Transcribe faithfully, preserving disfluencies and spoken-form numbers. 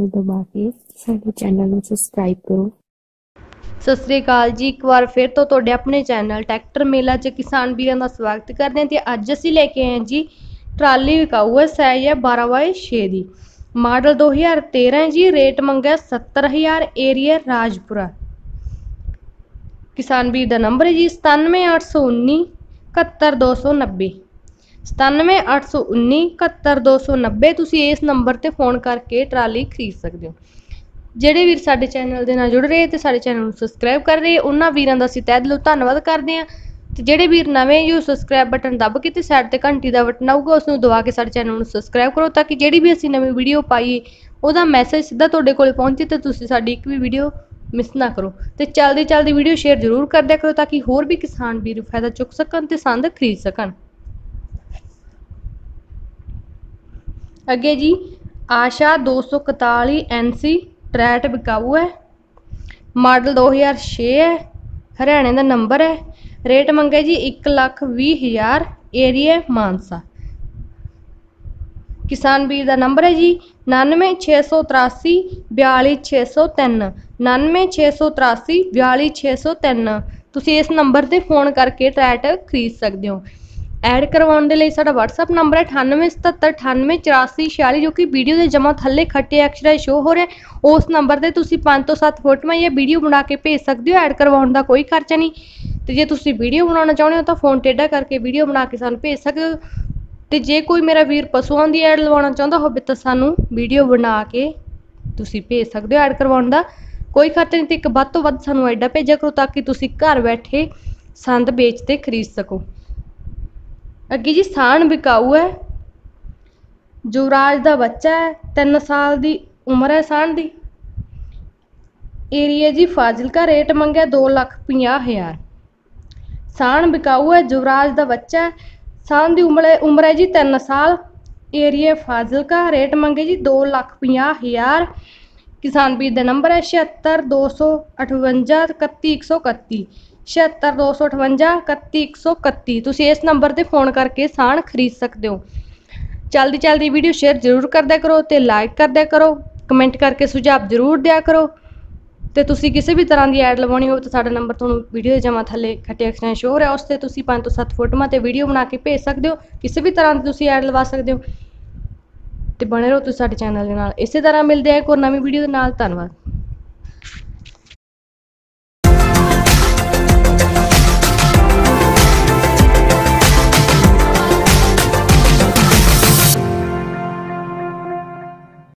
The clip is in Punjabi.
ਬੈਲ ਦਬਾ ਕੇ ਸਾਡੇ ਚੈਨਲ ਨੂੰ ਸਬਸਕ੍ਰਾਈਬ ਕਰੋ। ਸਤਿ ਸ੍ਰੀ ਅਕਾਲ ਜੀ, ਇੱਕ ਵਾਰ ਫਿਰ ਤੋਂ ਤੁਹਾਡੇ ਆਪਣੇ ਚੈਨਲ ਟਰੈਕਟਰ ਮੇਲਾ 'ਚ ਕਿਸਾਨ ਵੀਰਾਂ ਦਾ ਸਵਾਗਤ ਕਰਦੇ ਹਾਂ। ਤੇ ਅੱਜ ਅਸੀਂ ਲੈ ਕੇ ਆਏ ਹਾਂ ਜੀ ਟਰਾਲੀ ਵਿਕਾਊ ਹੈ, ਸਾਈਜ਼ ਹੈ ਬਾਰਾਂ ਬਾਈ ਛੇ ਦੀ, ਮਾਡਲ ਦੋ ਹਜ਼ਾਰ ਤੇਰਾਂ ਹੈ ਜੀ। ਰੇਟ ਮੰਗਿਆ ਸੱਤਰ ਹਜ਼ਾਰ, ਏਰੀਆ ਰਾਜਪੁਰਾ। ਕਿਸਾਨ ਵੀਰ ਦਾ ਨੰਬਰ ਹੈ ਜੀ ਸਤਾਨਵੇਂ ਅੱਠ ਸੌ ਉੱਨੀ ਇਕਹੱਤਰ ਦੋ ਸੌ ਨੱਬੇ, ਸਤਾਨਵੇਂ ਅੱਠ ਸੌ ਉੱਨੀ ਇਕਹੱਤਰ ਦੋ ਸੌ ਨੱਬੇ। ਤੁਸੀਂ ਇਸ ਨੰਬਰ ਤੇ ਫੋਨ ਕਰਕੇ ਟਰਾਲੀ ਖਰੀਦ ਸਕਦੇ ਹੋ। ਜਿਹੜੇ ਵੀਰ ਸਾਡੇ ਚੈਨਲ ਦੇ ਨਾਲ ਜੁੜ ਰਹੇ ਤੇ ਸਾਡੇ ਚੈਨਲ ਨੂੰ ਸਬਸਕ੍ਰਾਈਬ ਕਰ ਰਹੇ, ਉਹਨਾਂ ਵੀਰਾਂ ਦਾ ਅਸੀਂ ਤਹਿ ਦਿਲੋਂ ਧੰਨਵਾਦ ਕਰਦੇ ਹਾਂ। ਤੇ ਜਿਹੜੇ ਵੀਰ ਨਵੇਂ ਯੂ ਸਬਸਕ੍ਰਾਈਬ ਬਟਨ ਦੱਬ ਕੇ ਤੇ ਸਾਈਡ ਤੇ ਘੰਟੀ ਦਾ ਬਟਨ ਆਊਗਾ, ਉਸ ਨੂੰ ਦਬਾ ਕੇ ਸਾਡੇ ਚੈਨਲ ਨੂੰ ਸਬਸਕ੍ਰਾਈਬ ਕਰੋ, ਤਾਂ ਕਿ ਜਿਹੜੀ ਵੀ ਅਸੀਂ ਨਵੀਂ ਵੀਡੀਓ ਪਾਈਏ ਉਹਦਾ ਮੈਸੇਜ ਸਿੱਧਾ ਤੁਹਾਡੇ ਕੋਲ ਪਹੁੰਚੇ ਤੇ ਤੁਸੀਂ ਸਾਡੀ ਇੱਕ ਵੀ ਵੀਡੀਓ ਮਿਸ ਨਾ ਕਰੋ। ਤੇ ਚਲਦੀ ਚਲਦੀ ਵੀਡੀਓ ਸ਼ੇਅਰ ਜ਼ਰੂਰ ਕਰ ਦਿਆ ਕਰੋ, ਤਾਂ ਕਿ ਹੋਰ ਵੀ ਕਿਸਾਨ ਵੀਰ ਫਾਇਦਾ ਚੁੱਕ ਸਕਣ ਤੇ ਸੰਦ ਖਰੀਦ ਸਕਣ। ਅੱਗੇ ਜੀ ਆਸ਼ਾ ਦੋ ਸੌ ਇਕਤਾਲੀ ਐਨ ਸੀ ਟਰੈਟ ਵਿਕਾਊ ਹੈ, ਮਾਡਲ ਦੋ ਹਜ਼ਾਰ ਛੇ ਹੈ, ਹਰਿਆਣੇ ਦਾ ਨੰਬਰ ਹੈ। ਰੇਟ ਮੰਗੇ ਜੀ ਇੱਕ ਲੱਖ ਵੀਹ ਹਜ਼ਾਰ, ਏਰੀਆ ਮਾਨਸਾ। ਕਿਸਾਨ ਵੀਰ ਦਾ ਨੰਬਰ ਹੈ ਜੀ ਉਨਾਨਵੇਂ ਛੇ ਸੌ ਤਰਾਸੀ ਬਿਆਲੀ ਛੇ ਸੌ ਤਿੰਨ, ਉਨਾਨਵੇਂ ਛੇ ਸੌ ਤਰਾਸੀ ਬਿਆਲੀ ਛੇ ਸੌ ਤਿੰਨ। ਤੁਸੀਂ ਇਸ ਨੰਬਰ ਤੇ ਫੋਨ ਕਰਕੇ ਟਰੈਟ ਖਰੀਦ ਸਕਦੇ ਹੋ। ਐਡ ਕਰਵਾਉਣ ਦੇ ਲਈ ਸਾਡਾ ਵਟਸਐਪ ਨੰਬਰ ਹੈ ਅਠਾਨਵੇਂ ਸਤੱਤਰ ਅਠਾਨਵੇਂ ਚੁਰਾਸੀ ਛਿਆਲੀ, ਜੋ ਕਿ ਵੀਡੀਓ ਦੇ ਜਮਾ ਥੱਲੇ ਖੱਟੇ ਅਕਸ਼ਰਾਂ ਸ਼ੋ ਹੋ ਰਿਹਾ। ਉਸ ਨੰਬਰ ਤੇ ਤੁਸੀਂ ਪੰਜ ਤੋਂ ਸੱਤ ਫੋਟੋਆਂ ਜਾਂ ਵੀਡੀਓ ਬਣਾ ਕੇ ਭੇਜ ਸਕਦੇ ਹੋ। ਐਡ ਕਰਵਾਉਣ ਦਾ ਕੋਈ ਖਰਚਾ ਨਹੀਂ। ਤੇ ਜੇ ਤੁਸੀਂ ਵੀਡੀਓ ਬਣਾਉਣਾ ਚਾਹੁੰਦੇ ਹੋ ਤਾਂ ਫੋਨ ਟੇਢਾ ਕਰਕੇ ਵੀਡੀਓ ਬਣਾ ਕੇ ਸਾਨੂੰ ਭੇਜ ਸਕਦੇ ਹੋ। ਤੇ ਜੇ ਕੋਈ ਮੇਰਾ ਵੀਰ ਪਸ਼ੂਆਂ ਦੀ ਐਡ ਲਵਾਉਣਾ ਚਾਹੁੰਦਾ ਹੋਵੇ ਤਾਂ ਸਾਨੂੰ ਵੀਡੀਓ ਬਣਾ ਕੇ ਤੁਸੀਂ ਭੇਜ ਸਕਦੇ ਹੋ। ਐਡ ਕਰਵਾਉਣ ਦਾ ਕੋਈ ਖਰਚਾ ਨਹੀਂ। ਤੇ ਇੱਕ ਵੱਧ ਤੋਂ ਵੱਧ ਸਾਨੂੰ ਐਡਾ ਭੇਜਿਆ ਕਰੋ, ਤਾਂ ਕਿ ਤੁਸੀਂ ਘਰ ਬੈਠੇ ਸੰਦ ਵੇਚ ਤੇ ਖਰੀਦ ਸਕੋ। ਅੱਗੇ ਜੀ ਸਾਣ ਵਿਕਾਊ ਹੈ, ਯੁਵਰਾਜ ਦਾ ਬੱਚਾ ਹੈ, ਤਿੰਨ ਸਾਲ ਦੀ ਉਮਰ ਹੈ ਸਾਣ ਦੀ, ਏਰੀਆ ਜੀ ਫਾਜ਼ਿਲਕਾ। ਰੇਟ ਮੰਗਿਆ ਦੋ ਲੱਖ ਪੰਜਾਹ ਹਜ਼ਾਰ। ਸਾਣ ਵਿਕਾਊ ਹੈ, ਯੁਵਰਾਜ ਦਾ ਬੱਚਾ ਹੈ, ਸਾਣ ਦੀ ਉਮਰ ਉਮਰ ਹੈ ਜੀ ਤਿੰਨ ਸਾਲ, ਏਰੀਆ ਫਾਜ਼ਿਲਕਾ। ਰੇਟ ਮੰਗੇ ਜੀ ਦੋ ਲੱਖ ਪੰਜਾਹ ਹਜ਼ਾਰ। ਕਿਸਾਨ ਵੀਰ ਦਾ ਨੰਬਰ ਹੈ ਛਿਹੱਤਰ ਦੋ ਸੌ ਅਠਵੰਜਾ ਇਕੱਤੀ ਇੱਕ ਸੌ ਇਕੱਤੀ, ਛਿਹੱਤਰ ਦੋ ਸੌ ਅਠਵੰਜਾ ਇਕੱਤੀ ਇੱਕ ਸੌ ਇਕੱਤੀ। ਤੁਸੀਂ ਇਸ ਨੰਬਰ ਤੇ ਫੋਨ ਕਰਕੇ ਸਾਣ ਖਰੀਦ ਸਕਦੇ ਹੋ। ਚਲਦੀ ਚਲਦੀ ਵੀਡੀਓ ਸ਼ੇਅਰ ਜ਼ਰੂਰ ਕਰਦਿਆ ਕਰੋ ਤੇ ਲਾਈਕ ਕਰਦਿਆ ਕਰੋ, ਕਮੈਂਟ ਕਰਕੇ ਸੁਝਾਅ ਜ਼ਰੂਰ ਦਿਆ ਕਰੋ। ਤੇ ਤੁਸੀਂ ਕਿਸੇ ਵੀ ਤਰ੍ਹਾਂ ਦੀ ਐਡ ਲਵਾਉਣੀ ਹੋਵੇ ਤਾਂ ਸਾਡਾ ਨੰਬਰ ਤੁਹਾਨੂੰ ਵੀਡੀਓ ਦੇ ਜਮਾ ਥੱਲੇ ਖੱਟੇ ਅਕਸ਼ਰਾਂ ਸ਼ੋ ਹੋ ਰਿਹਾ, ਉਸ ਤੇ ਤੁਸੀਂ ਪੰਜ ਤੋਂ ਸੱਤ ਫੋਟੋਆਂ ਤੇ ਵੀਡੀਓ ਬਣਾ ਕੇ ਭੇਜ ਸਕਦੇ ਹੋ। ਕਿਸੇ ਵੀ ਤਰ੍ਹਾਂ ਦੀ ਤੁਸੀਂ ਐਡ ਲਵਾ ਸਕਦੇ ਹੋ। ਤੇ ਬਣੇ ਰਹੋ ਤੁਸੀਂ ਸਾਡੇ ਚੈਨਲ ਦੇ ਨਾਲ। ਇਸੇ ਤਰ੍ਹਾਂ ਮਿਲਦੇ ਆ ਇੱਕ ਹੋਰ ਨਵੀਂ ਵੀਡੀਓ ਦੇ ਨਾਲ। ਧੰਨਵਾਦ।